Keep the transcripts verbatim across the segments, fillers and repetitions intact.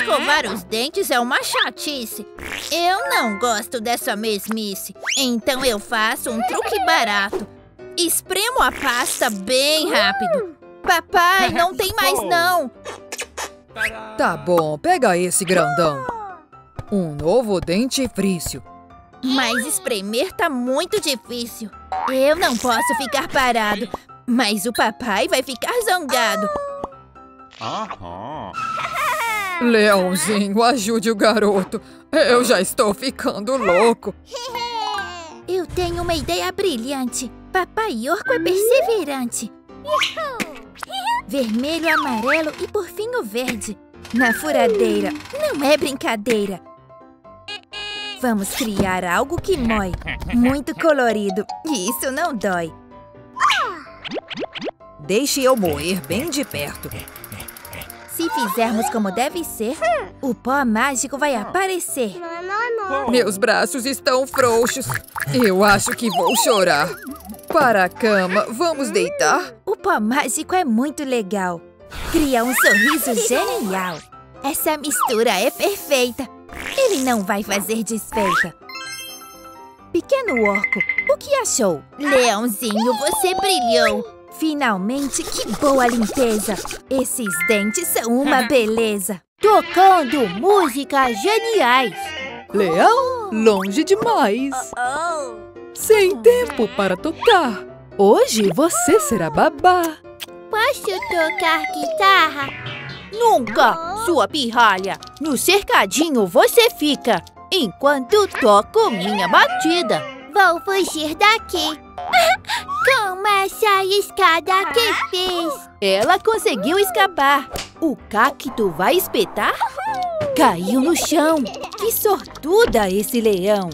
Escovar os dentes é uma chatice. Eu não gosto dessa mesmice. Então eu faço um truque barato. Espremo a pasta bem rápido. Papai, não tem mais não. Tá bom, pega esse grandão. Um novo dentifrício. Mas espremer tá muito difícil. Eu não posso ficar parado. Mas o papai vai ficar zangado. Leãozinho, ajude o garoto. Eu já estou ficando louco. Eu tenho uma ideia brilhante. Papai Orco é perseverante. Vermelho, amarelo e por fim o verde. Na furadeira, não é brincadeira. Vamos criar algo que mói. Muito colorido. E isso não dói. Deixe eu moer bem de perto. Se fizermos como deve ser, o pó mágico vai aparecer. Meus braços estão frouxos. Eu acho que vou chorar. Para a cama, vamos deitar? O pó mágico é muito legal. Cria um sorriso genial. Essa mistura é perfeita. Ele não vai fazer desfeita. Pequeno Orco, o que achou? Leãozinho, você brilhou. Finalmente, que boa limpeza. Esses dentes são uma beleza. Tocando músicas geniais. Leão, longe demais. Sem tempo para tocar. Hoje você será babá. Posso tocar guitarra? Nunca, sua pirralha. No cercadinho você fica, enquanto toco minha batida. Vou fugir daqui. Como essa escada que fiz? Ela conseguiu escapar. O cacto vai espetar? Caiu no chão. Que sortuda esse leão.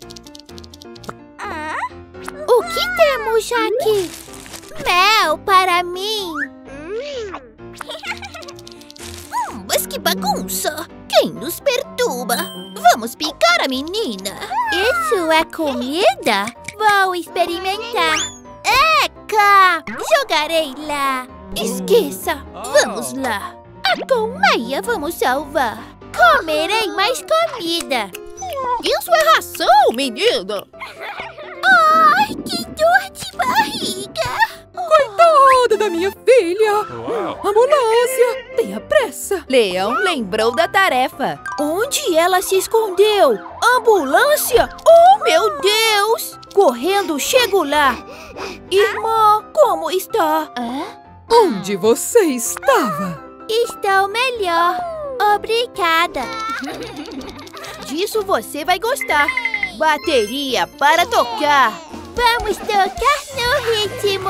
O que temos aqui? Mel para mim. Hum, mas que bagunça. Quem nos perturba? Vamos picar a menina. Isso é comida? Vou experimentar. Eca! Jogarei lá. Esqueça. Vamos lá. A colmeia vamos salvar. Comerei mais comida. Isso é ração, menina. Ai, que dor de barriga. Coitada da minha filha. Ambulância, tenha pressa. Leão lembrou da tarefa. Onde ela se escondeu? Ambulância? Oh, meu Deus! Correndo, chego lá. Irmã, como está? Onde você estava? Estou melhor. Obrigada. Disso você vai gostar. Bateria para tocar. Vamos tocar no ritmo.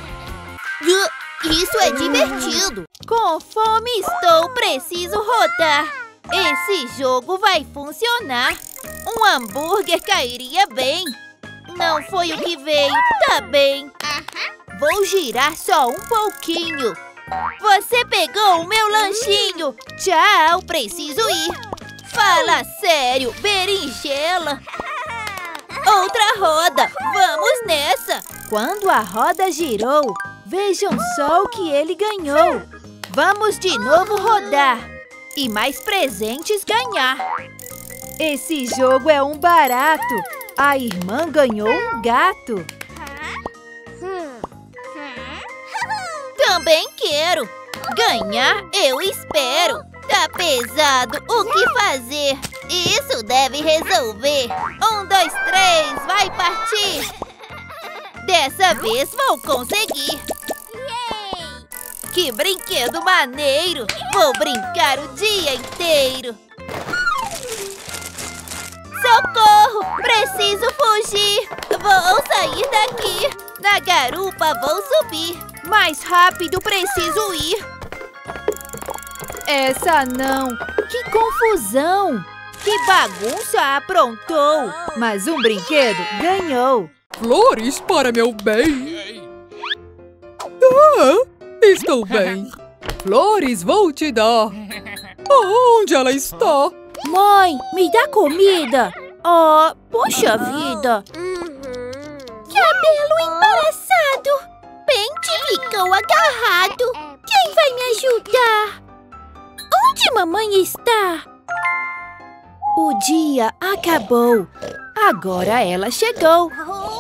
Isso é divertido. Com fome estou, preciso rodar. Esse jogo vai funcionar. Um hambúrguer cairia bem. Não foi o que veio, tá bem. Vou girar só um pouquinho. Você pegou o meu lanchinho. Tchau, preciso ir. Fala sério, berinjela. Outra roda, vamos nessa. Quando a roda girou, vejam só o que ele ganhou. Vamos de novo rodar e mais presentes ganhar. Esse jogo é um barato. A irmã ganhou um gato. Também quero. Ganhar eu espero. Tá pesado, o que fazer? Isso deve resolver. Um, dois, três, vai partir. Dessa vez vou conseguir. Que brinquedo maneiro. Vou brincar o dia inteiro. Socorro, preciso fugir. Vou sair daqui. Na garupa vou subir. Mais rápido preciso ir. Essa não. Que confusão. Que bagunça aprontou. Mas um brinquedo ganhou. Flores para meu bem. Ah, estou bem. Flores vou te dar. Onde ela está? Mãe, me dá comida. Oh, poxa vida. Cabelo embaraçado. Pente ficou agarrado. Quem vai me ajudar? Onde mamãe está? O dia acabou. Agora ela chegou.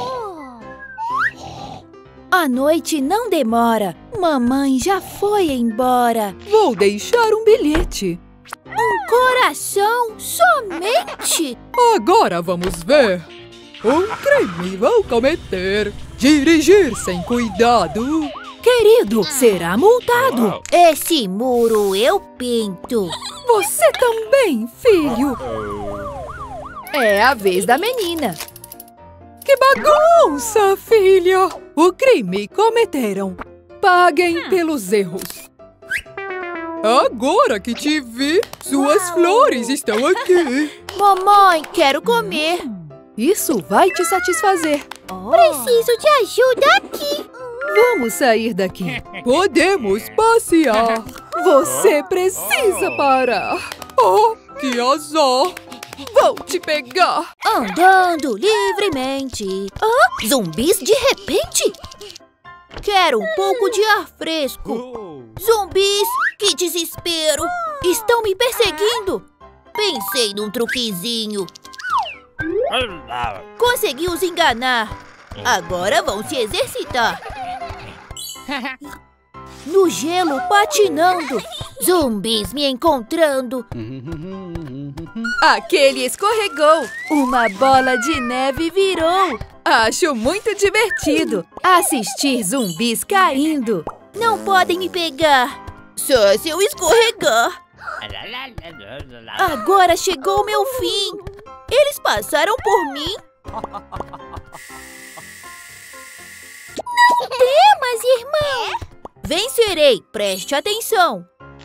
A noite não demora. Mamãe já foi embora. Vou deixar um bilhete. Um coração somente? Agora vamos ver. Um crime vou cometer. Dirigir sem cuidado. Querido, será multado. Esse muro eu pinto. Você também, filho. É a vez da menina. Que bagunça, filha! O crime cometeram. Paguem pelos erros. Agora que te vi, suas flores estão aqui. Mamãe, quero comer. Isso vai te satisfazer. Preciso de ajuda aqui. Vamos sair daqui. Podemos passear. Você precisa parar. Oh, que azar. Vou te pegar. Andando livremente. Ah, zumbis de repente? Quero um pouco de ar fresco. Zumbis, que desespero. Estão me perseguindo. Pensei num truquezinho. Consegui os enganar. Agora vão se exercitar. No gelo, patinando. Zumbis me encontrando. Aquele escorregou. Uma bola de neve virou. Acho muito divertido assistir zumbis caindo. Não podem me pegar. Só se eu escorregar. Agora chegou o meu fim. Eles passaram por mim. Não temas, irmão. Vencerei, preste atenção.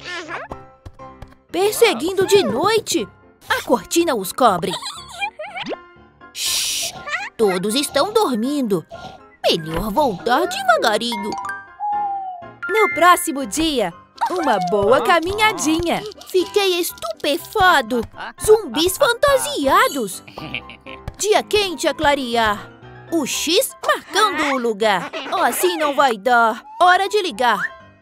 Perseguindo de noite, a cortina os cobre. Shhh, todos estão dormindo. Melhor voltar devagarinho. No próximo dia, uma boa caminhadinha. Fiquei estupefado. Zumbis fantasiados. Dia quente a clarear. O X marcando o lugar. Assim não vai dar. Hora de ligar.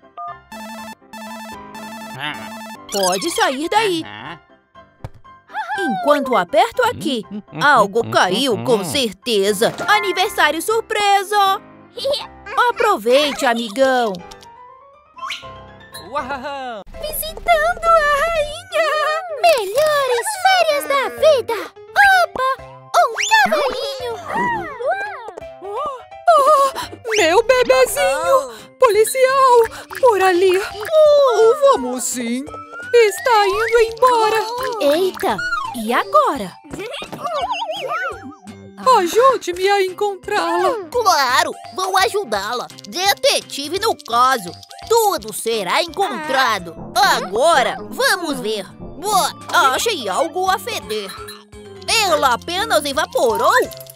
Pode sair daí. Enquanto aperto aqui, algo caiu com certeza. Aniversário surpresa. Aproveite, amigão. Visitando a rainha. Melhores férias da vida. Opa, um cavalinho. Oh, meu bebezinho! Policial! Por ali! Oh, vamos sim! Está indo embora! Eita! E agora? Ajude-me a encontrá-la! Claro! Vou ajudá-la! Detetive no caso! Tudo será encontrado! Agora, vamos ver! Boa, achei algo a feder! Ela apenas evaporou?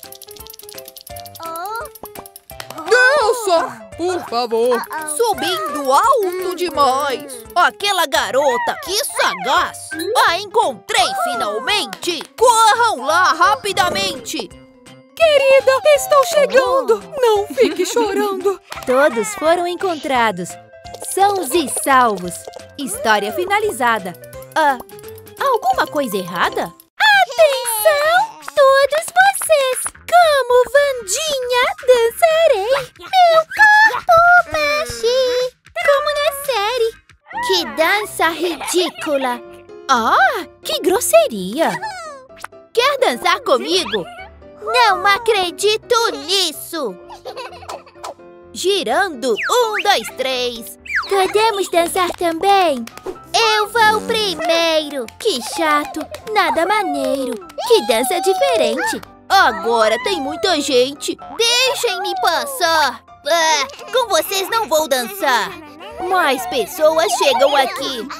Nelson, por favor. Subindo alto demais. Aquela garota, que sagaz. A encontrei finalmente. Corram lá rapidamente. Querida, estou chegando. Não fique chorando. Todos foram encontrados. Sãos e salvos. História finalizada. Ah, alguma coisa errada? Atenção, todos vocês! Como Vandinha, dançarei! Meu corpo mexe! Como na série! Que dança ridícula! Ah, que grosseria! Quer dançar comigo? Não acredito nisso! Girando, um, dois, três! Podemos dançar também? Eu vou primeiro! Que chato, nada maneiro! Que dança diferente! Agora tem muita gente! Deixem-me passar! Ah, com vocês não vou dançar! Mais pessoas chegam aqui!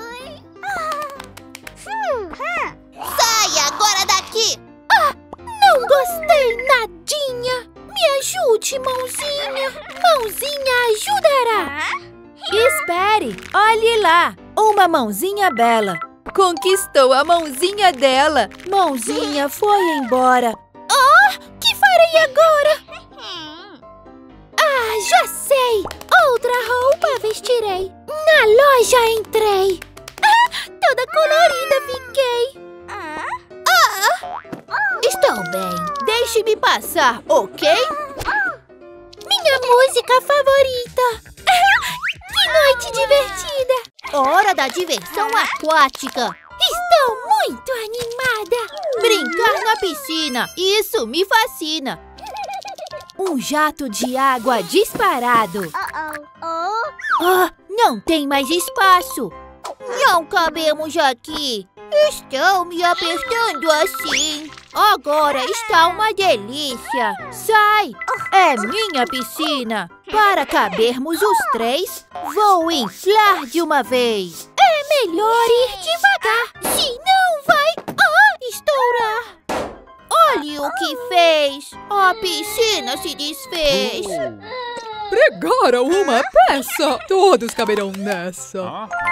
Saia agora daqui! Ah, não gostei nadinha! Me ajude, mãozinha! Mãozinha ajudará! Espere! Olhe lá! Uma mãozinha bela! Conquistou a mãozinha dela! Mãozinha foi embora! Ah! Que farei agora? Ah, já sei! Outra roupa vestirei! Na loja entrei! Ah, toda colorida fiquei. Ah! Estou bem. Deixe-me passar, ok? Minha música favorita. Que noite divertida. Hora da diversão aquática. Estou muito animada. Brincar na piscina. Isso me fascina. Um jato de água disparado. Ah, não tem mais espaço. Não cabemos aqui. Estou me apertando assim. Agora está uma delícia. Sai! É minha piscina. Para cabermos os três, vou inflar de uma vez. É melhor ir devagar, senão vai ah, estourar. Olhe o que fez. A piscina se desfez. Pregaram uma peça. Todos caberão nessa.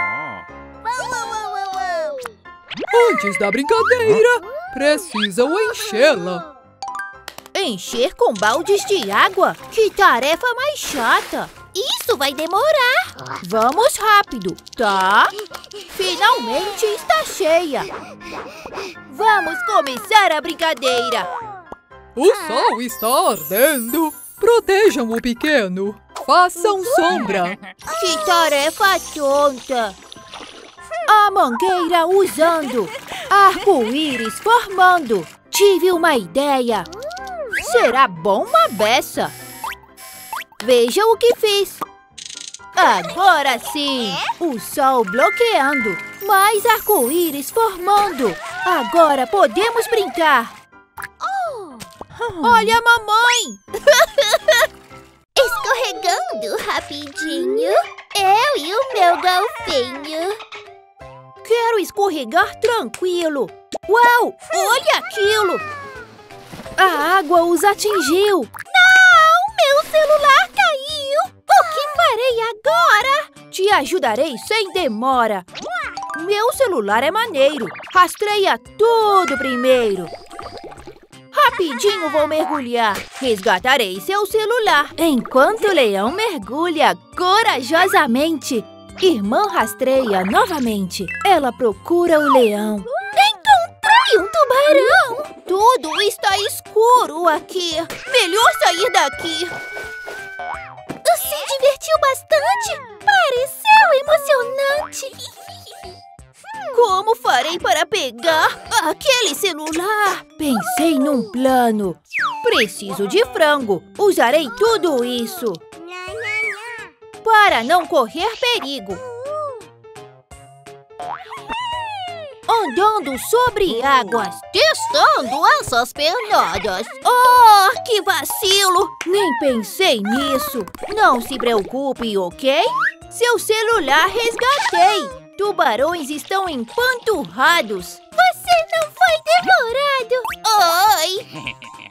Antes da brincadeira, precisam enchê-la. Encher com baldes de água? Que tarefa mais chata! Isso vai demorar! Vamos rápido, tá? Finalmente está cheia! Vamos começar a brincadeira! O sol está ardendo. Protejam o pequeno. Façam sombra. Que tarefa tonta! A mangueira usando. Arco-íris formando. Tive uma ideia. Será bom uma beça. Veja o que fiz. Agora sim. O sol bloqueando. Mais arco-íris formando. Agora podemos brincar. Olha a mamãe. Escorregando rapidinho. Eu e o meu golfinho. Quero escorregar tranquilo. Uau, olha aquilo. A água os atingiu. Não, meu celular caiu. O que farei agora? Te ajudarei sem demora. Meu celular é maneiro. Rastreia tudo primeiro. Rapidinho vou mergulhar. Resgatarei seu celular. Enquanto o leão mergulha corajosamente. Irmã rastreia novamente. Ela procura o leão. Encontrei um tubarão! Tudo está escuro aqui. Melhor sair daqui. Se divertiu bastante? Pareceu emocionante. Como farei para pegar aquele celular? Pensei num plano. Preciso de frango. Usarei tudo isso para não correr perigo. Andando sobre águas, testando essas penadas. Oh, que vacilo! Nem pensei nisso. Não se preocupe, ok? Seu celular resgatei. Tubarões estão empanturrados. Você não foi devorado. Oi!